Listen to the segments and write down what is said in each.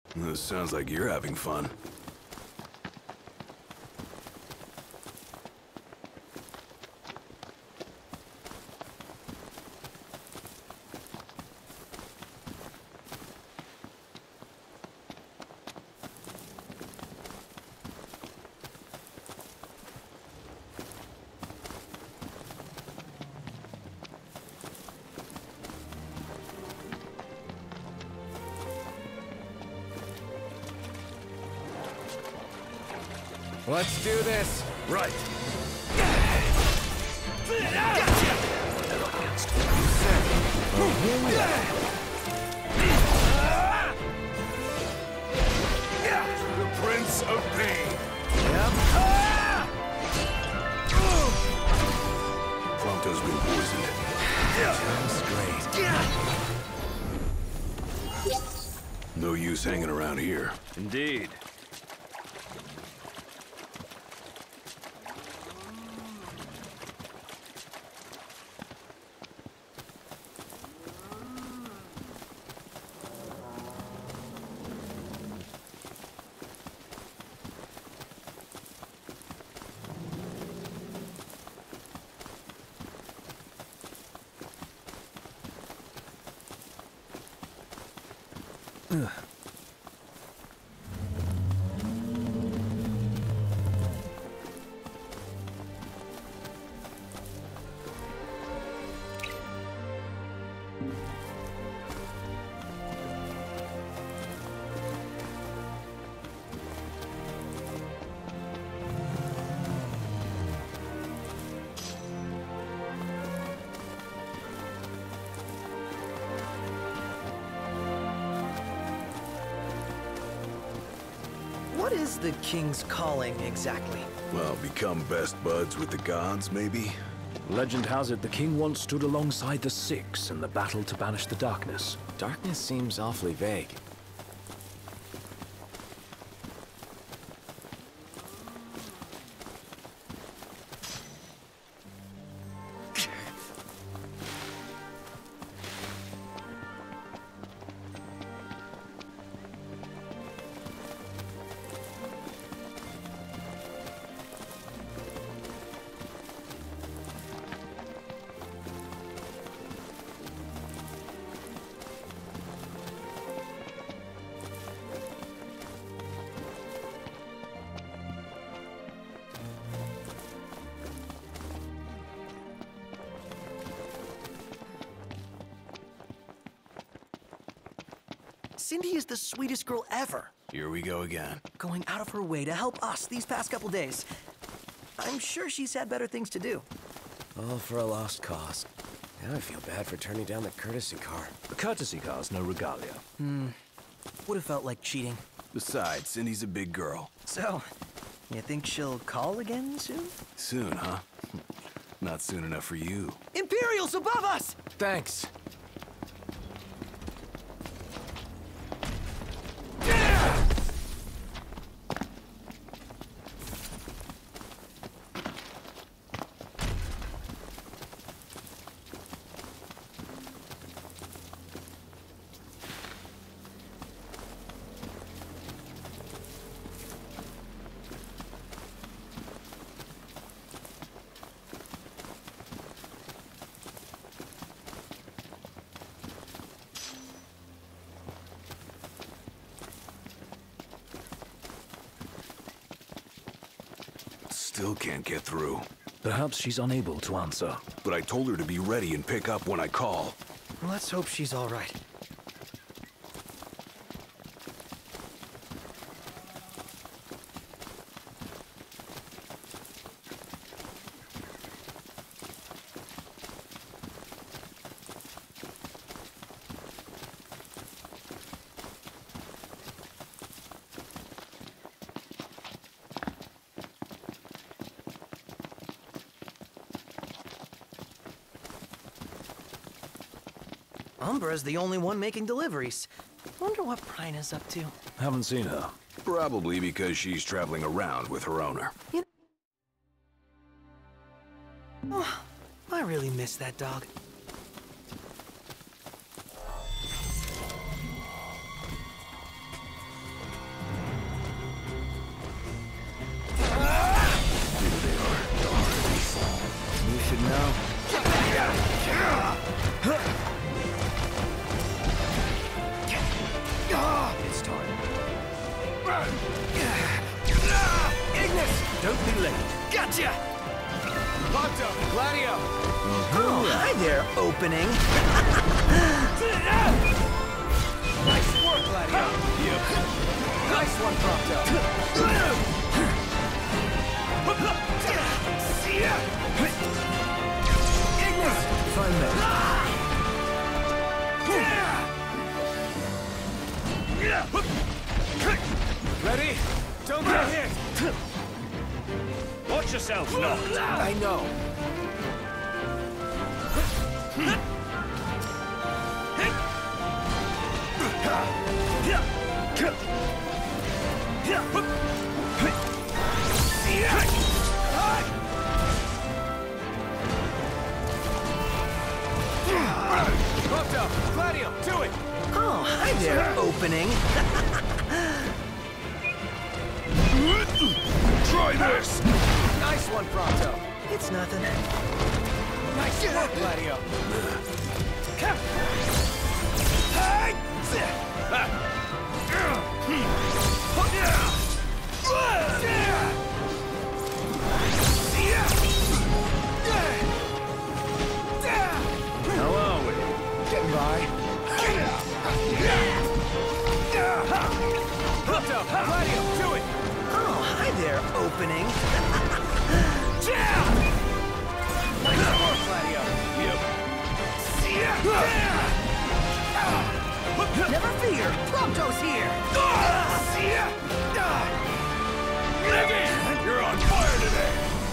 This sounds like you're having fun. Let's do this. Right. The Prince of Pain. Yep. Prompto's been poisoned. Sounds great. No use hanging around here. Indeed. What is the King's Calling, exactly? Well, become best buds with the gods, maybe? Legend has it the king once stood alongside the Six in the battle to banish the darkness. Darkness seems awfully vague. Cindy is the sweetest girl ever. Here we go again. Going out of her way to help us these past couple days. I'm sure she's had better things to do. All for a lost cause. Now I feel bad for turning down the courtesy car. The courtesy car's no regalia. Would have felt like cheating. Besides, Cindy's a big girl. So, you think she'll call again soon? Soon, huh? Not soon enough for you. Imperials above us! Thanks. Still can't get through. Perhaps she's unable to answer. But I told her to be ready and pick up when I call. Let's hope she's all right. Umbra's the only one making deliveries. Wonder what Prina's up to. Haven't seen her. Probably because she's traveling around with her owner. Oh, I really miss that dog. time. Ignis! Don't be late. Gotcha! Ponto! Gladio! Oh, hi there, opening. Nice work, Gladio! Yep. Nice one, Prompto! Ignis! If I may. Ready? Don't get hit! Watch yourself, Noct! I know. Prompto! Gladio! Do it! Oh, hi there, opening. Try this! Nice one, Prompto! It's nothing. Nice work, Gladio! How are we? Getting by. Prompto! Gladio! Do it! Oh, hi there, opening. Nice work, Gladio! Never fear, Prompto's here. You're on fire today!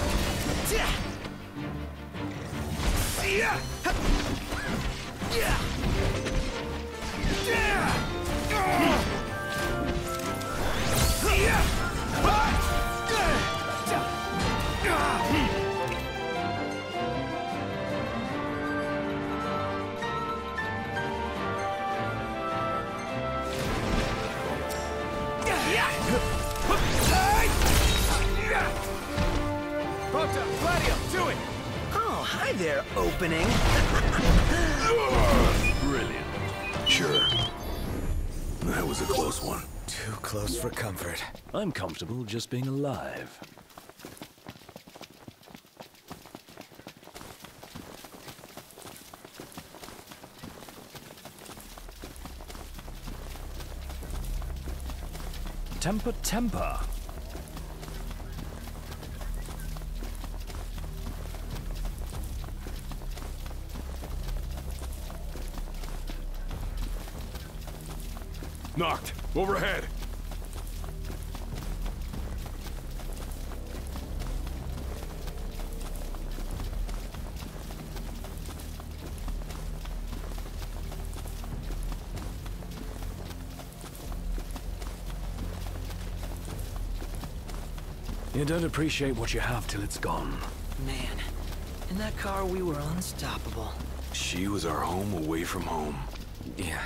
Prompto! Gladio! Do it! Oh, hi there, opening. Brilliant. Sure. That was a close one. Too close for comfort. I'm comfortable just being alive. Temper, temper. Noct! Overhead! You don't appreciate what you have till it's gone. Man, in that car we were unstoppable. She was our home away from home. Yeah.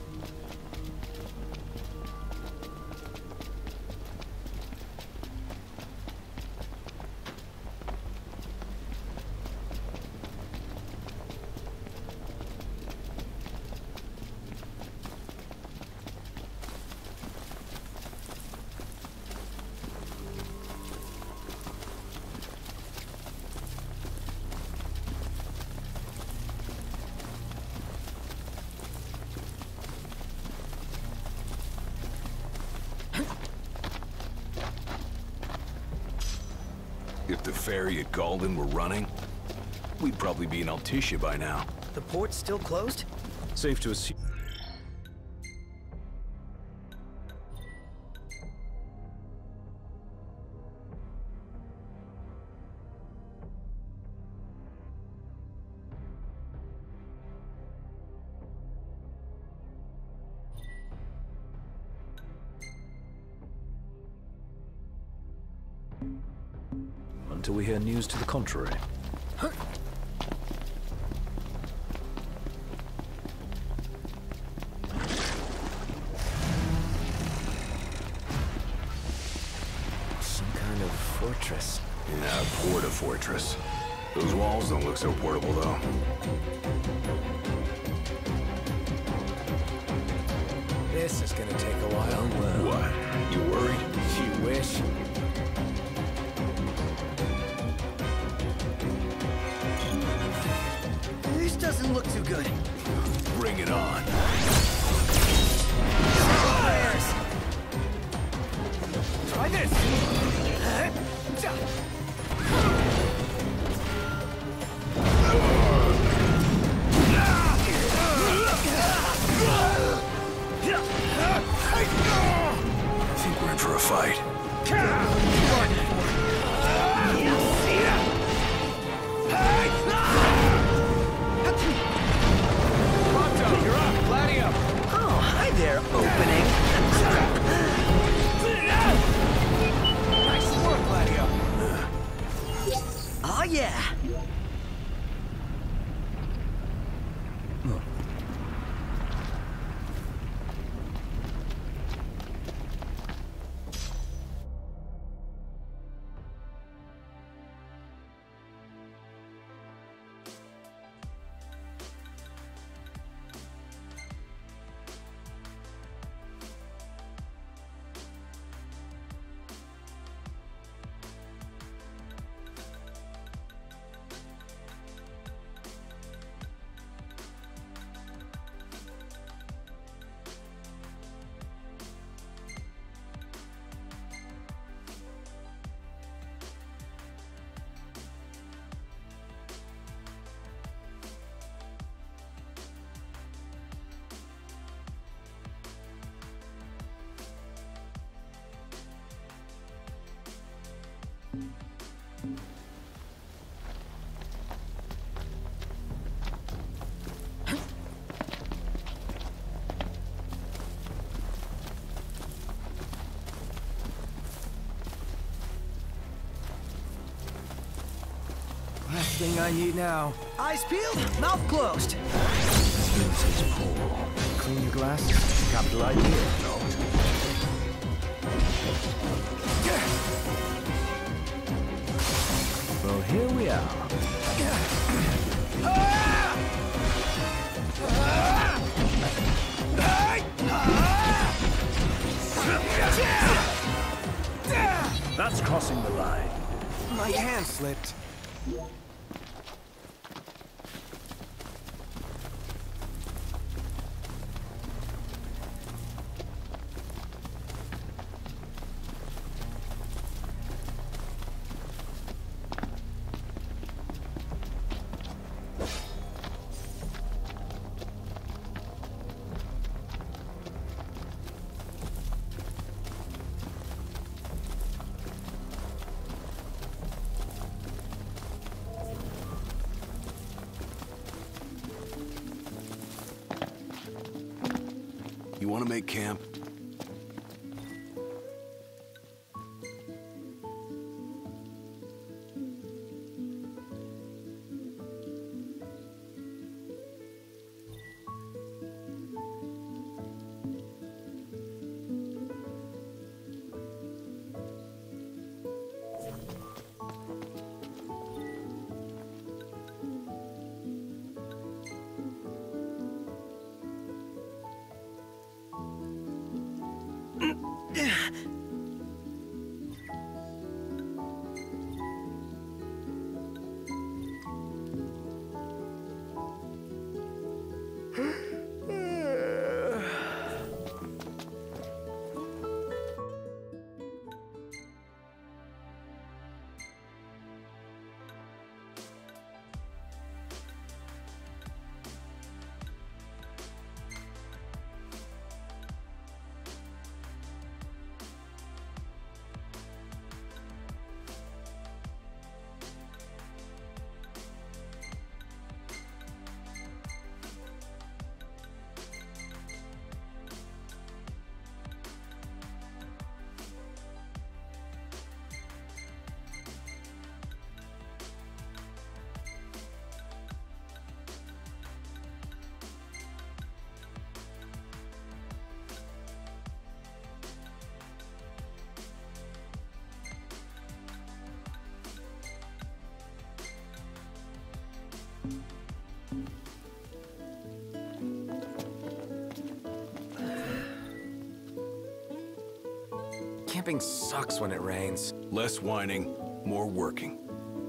If the ferry at Galdon were running, we'd probably be in Altissia by now. The port's still closed? Safe to assume. Until we hear news to the contrary. Some kind of fortress. Yeah, Porta-Fortress. Those walls don't look so portable, though. This is gonna take a while. gosh. This doesn't look too good. Bring it on. Prayers. Try this! I think we're in for a fight. Pronto, you're up. Gladio. Oh, hi there, opening. Nice work, Gladio. Oh, yeah. Last thing I need now. Eyes peeled, mouth closed. This is poor. Clean your glasses. Capital idea. Well, here we are. That's crossing the line. My hand slipped. You want to make camp? Camping sucks when it rains. Less whining, more working.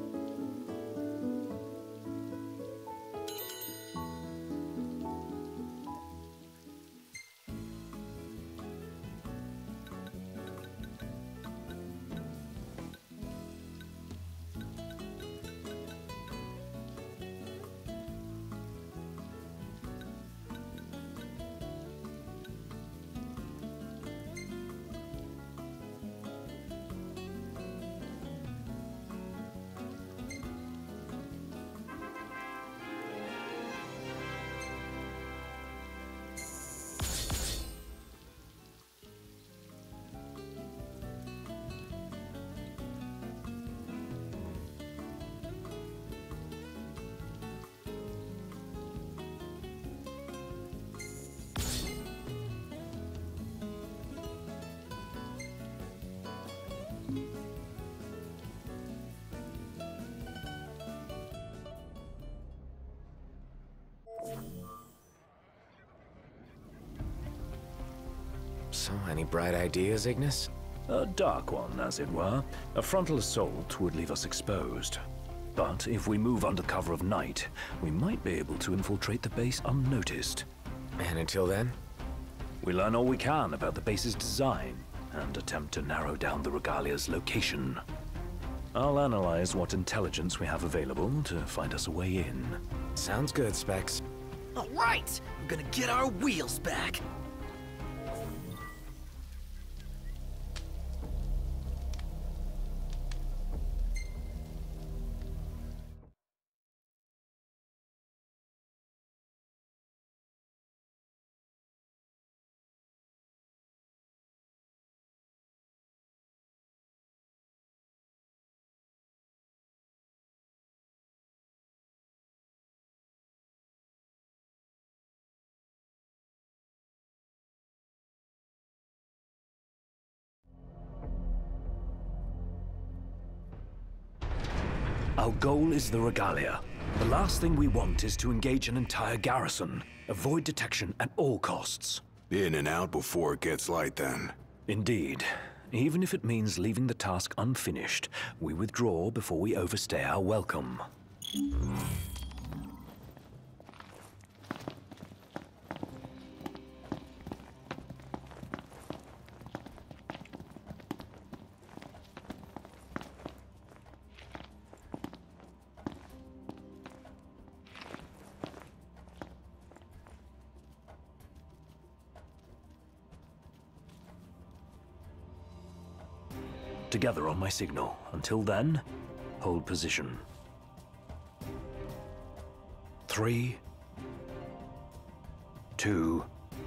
So, any bright ideas, Ignis? A dark one, as it were. A frontal assault would leave us exposed. But if we move under cover of night, we might be able to infiltrate the base unnoticed. And until then? We learn all we can about the base's design, and attempt to narrow down the Regalia's location. I'll analyze what intelligence we have available to find us a way in. Sounds good, Specs. All right, I'm gonna get our wheels back. Our goal is the Regalia. The last thing we want is to engage an entire garrison. Avoid detection at all costs. In and out before it gets light, then. Indeed. Even if it means leaving the task unfinished, we withdraw before we overstay our welcome. Together on my signal. Until then, hold position. 3, 2,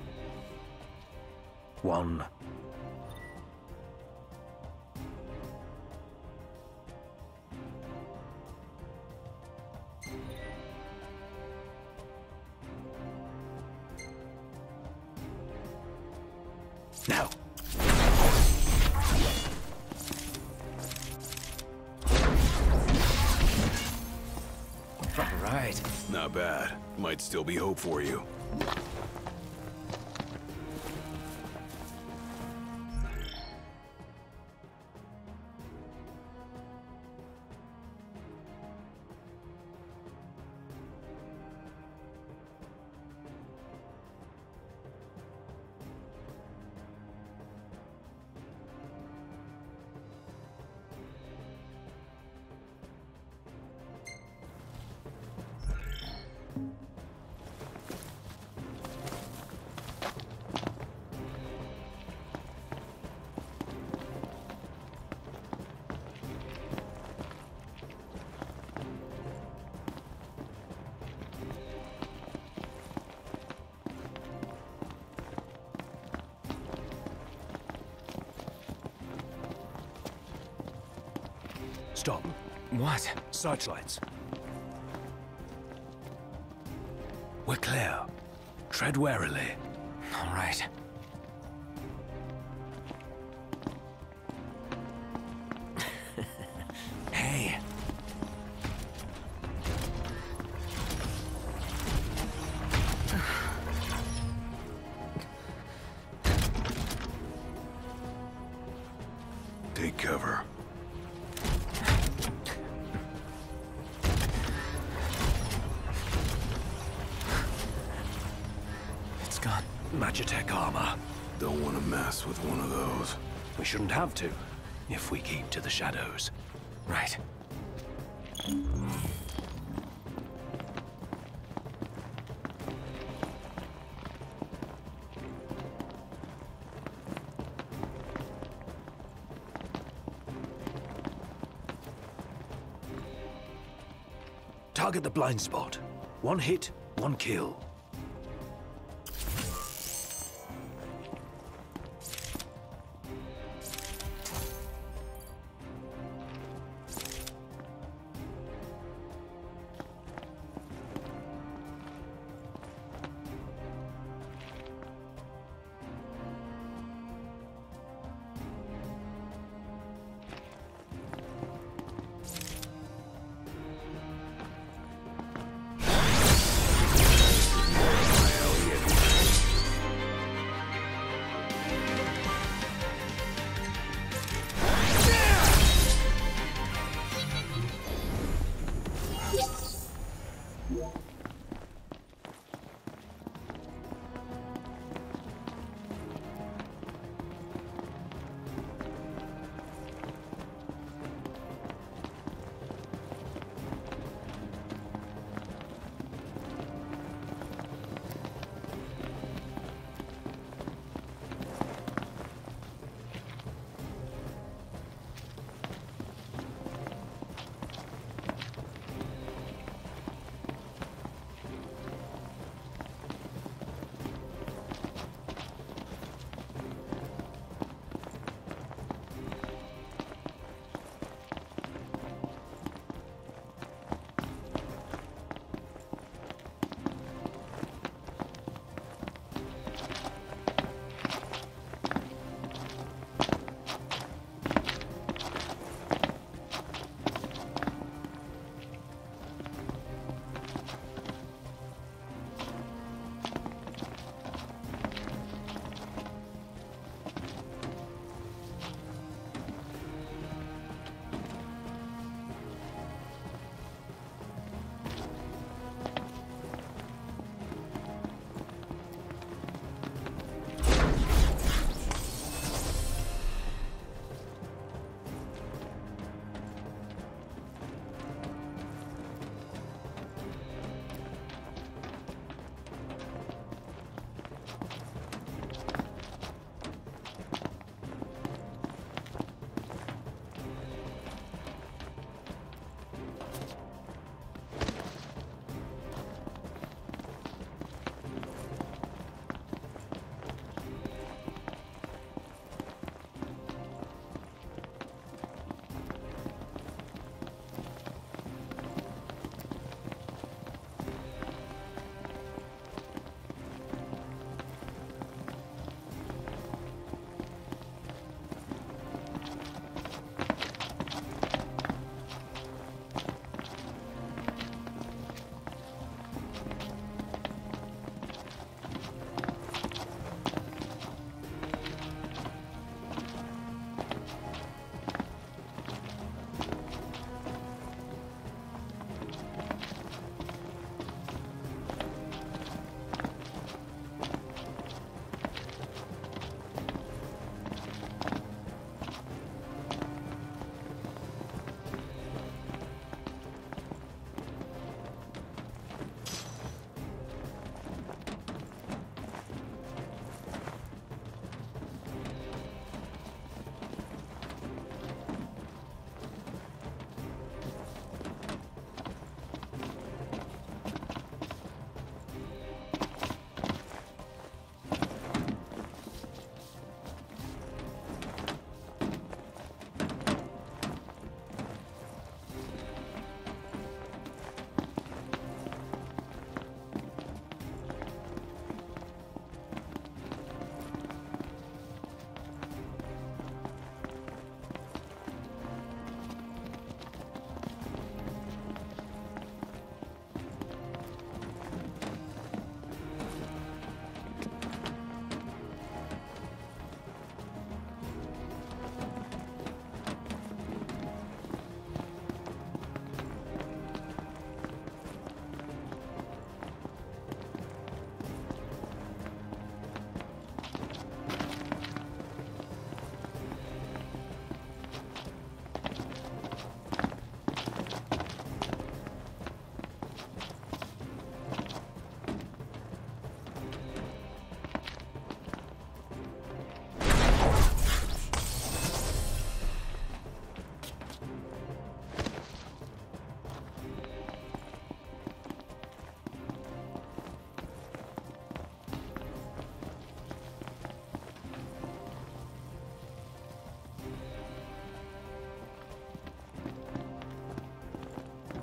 1. Now. Right. Not bad. Might still be hope for you. Stop. What? Searchlights. We're clear. Tread warily. All right. Hey. Take cover. It's gone. Magitech armor. Don't want to mess with one of those. We shouldn't have to, if we keep to the shadows. Right. Target the blind spot. One hit, one kill.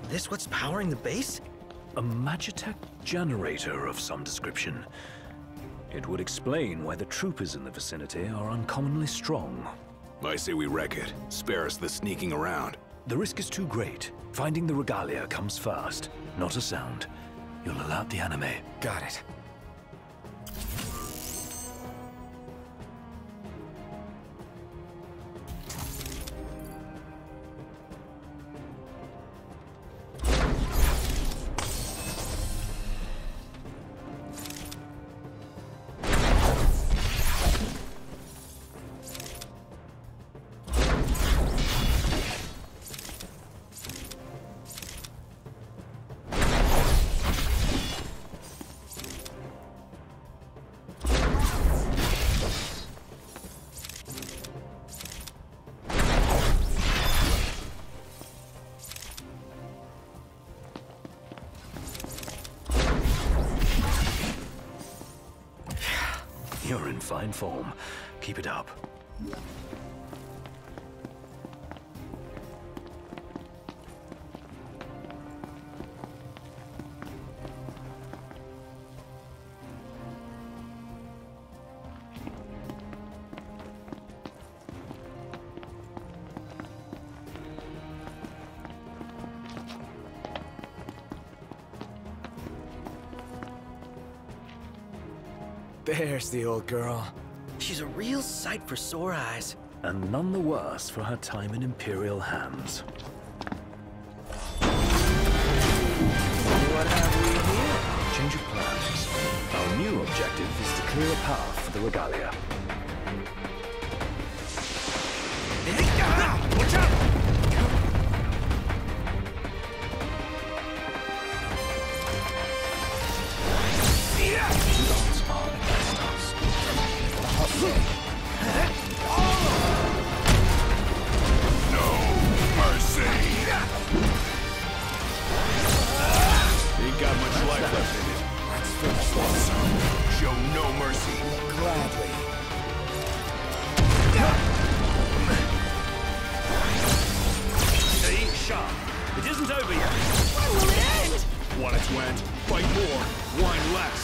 This what's powering the base? A Magitech generator of some description. It would explain why the troopers in the vicinity are uncommonly strong. I say we wreck it. Spare us the sneaking around. The risk is too great. Finding the regalia comes first. Not a sound. You'll alert the enemy. Got it. You're in fine form. Keep it up. There's the old girl. She's a real sight for sore eyes. And none the worse for her time in Imperial hands. What have we here? Change of plans. Our new objective is to clear a path for the regalia. Watch out! Gods are against us. No mercy! Ain't got much life left in it. Let's finish this. Show no mercy. Gladly. Stay sharp. It isn't over yet. When will it end? Want it went. Fight more. Whine less.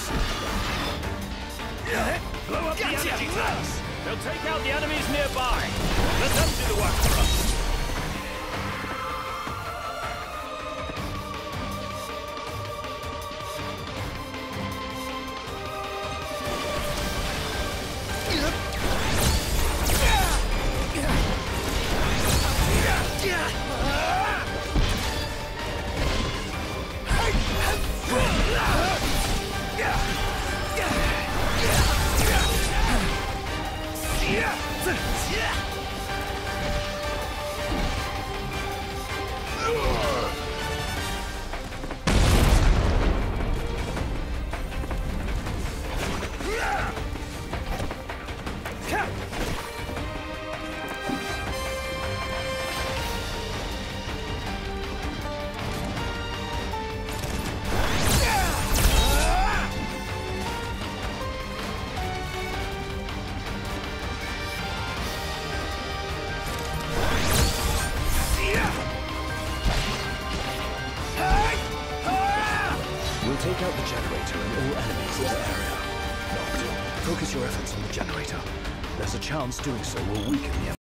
Blow up the energy tanks. They'll take out the enemies nearby. Let them do the work for us. We'll take out the generator and all enemies in the area. Noct, focus your efforts on the generator. There's a chance doing so will weaken the